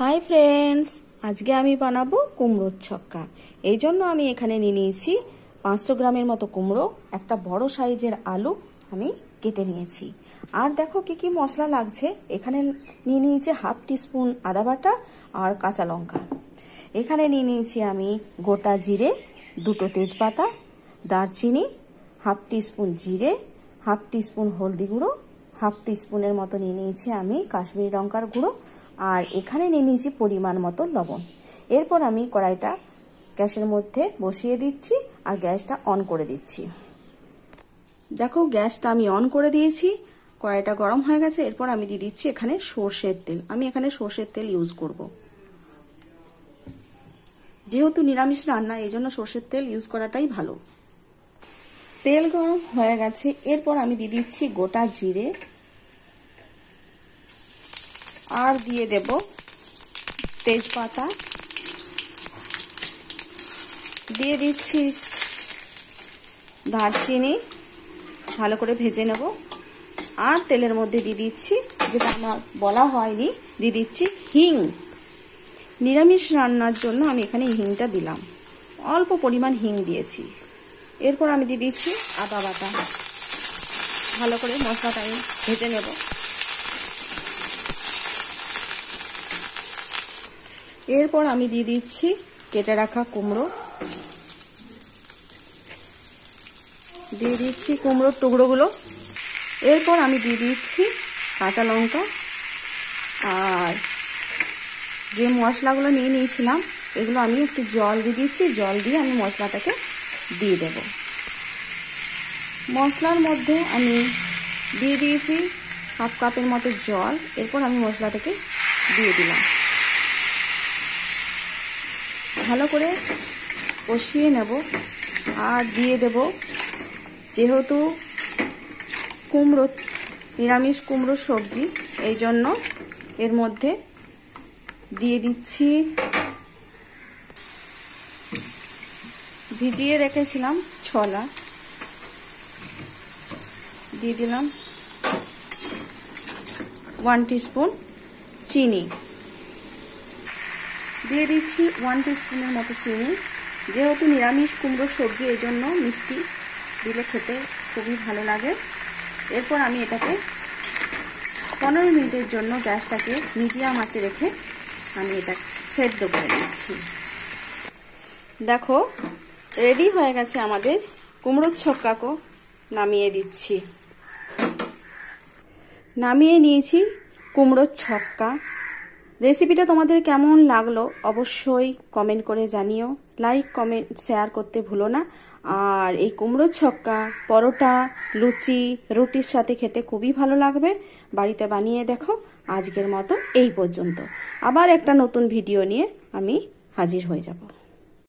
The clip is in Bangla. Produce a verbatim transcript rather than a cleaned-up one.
হাই ফ্রেন্ডস, আজকে আমি বানাবো কুমড়োর ছক্কা। এই জন্য আমি এখানে নিয়ে নিয়েছি পাঁচশো গ্রামের মতো কুমড়ো, একটা বড় সাইজের আলু আমি কেটে নিয়েছি। আর দেখো কি কি মশলা লাগছে। এখানে নিয়ে নিয়েছি হাফ টিস্পুন আদা বাটা আর কাঁচা লঙ্কা। এখানে নিয়ে নিয়েছি আমি গোটা জিরে, দুটো তেজপাতা, দারচিনি, হাফ টিস্পুন জিরে, হাফ টিস্পুন হলদি গুঁড়ো, হাফ টিস্পুনের মতো নিয়ে নিয়েছি আমি কাশ্মীরি লঙ্কার গুঁড়ো, আর এখানে নিয়ে নিয়েছি পরিমাণ মতো লবণ। এরপর আমি কড়াইটা গ্যাসের মধ্যে বসিয়ে দিচ্ছি আর গ্যাসটা অন করে দিচ্ছি। দেখো গ্যাসটা আমি অন করে দিয়েছি, কড়াইটা গরম হয়ে গেছে। এরপর আমি দিয়ে দিচ্ছি এখানে সর্ষের তেল। আমি এখানে সর্ষের তেল ইউজ করব, যেহেতু নিরামিষ রান্না এই জন্য সর্ষের তেল ইউজ করাটাই ভালো। তেল গরম হয়ে গেছে। এরপর আমি দিয়ে দিচ্ছি গোটা জিরে আর দিয়ে দেব তেজপাতা, দিয়ে দিচ্ছি দারচিনি, ভালো করে ভেজে নেব। আর তেলের মধ্যে দিয়ে দিচ্ছি, যেটা আমার বলা হয়নি, দিয়ে দিচ্ছি হিং। নিরামিষ রান্নার জন্য আমি এখানে হিংটা দিলাম, অল্প পরিমাণ হিং দিয়েছি। এরপর আমি দিয়ে দিচ্ছি আদা বাটা, ভালো করে মশলাটা আমি ভেজে নেব। এরপর আমি দিয়ে দিচ্ছি কেটে রাখা কুমড়ো, দিয়ে দিচ্ছি কুমড়োর টুকরোগুলো। এরপর আমি দিয়ে দিচ্ছি কাঁচা লঙ্কা আর যে মশলাগুলো নিয়ে নিয়েছিলাম এগুলো আমি একটু জল দিয়ে দিচ্ছি। জল দিয়ে আমি মশলাটাকে দিয়ে দেব। মশলার মধ্যে আমি দিয়ে দিয়েছি হাফ কাপের মতো জল। এরপর আমি মশলাটাকে দিয়ে দিলাম, ভালো করে কষিয়ে নেব। আর দিয়ে দেব, যেহেতু কুমড়ো নিরামিষ কুমড়ো সবজি এই জন্য এর মধ্যে দিয়ে দিচ্ছি ভিজিয়ে রেখেছিলাম ছোলা, দিয়ে দিলাম ওয়ান টিস্পুন চিনি, দিয়ে দিচ্ছি ওয়ান টিস্পুনের মতো চিনি। যেহেতু নিরামিষ কুমড়ো সবজি এই জন্য মিষ্টি দিলে খেতে খুবই ভালো লাগে। এরপর আমি এটাকে পনেরো মিনিটের জন্য গ্যাসটাকে মিডিয়াম আঁচে রেখে আমি এটা সেদ্ধ করে দিচ্ছি। দেখো রেডি হয়ে গেছে আমাদের কুমড়োর ছক্কাকে। নামিয়ে দিচ্ছি। নামিয়ে নিয়েছি কুমড়োর ছক্কা। রেসিপিটা তোমাদের কেমন লাগলো অবশ্যই কমেন্ট করে জানিও। লাইক কমেন্ট শেয়ার করতে ভুলো না। আর এই কুমড়োর ছক্কা পরোটা, লুচি, রুটির সাথে খেতে খুবই ভালো লাগবে। বাড়িতে বানিয়ে দেখো। আজকের মতো এই পর্যন্ত। আবার একটা নতুন ভিডিও নিয়ে আমি হাজির হয়ে যাব।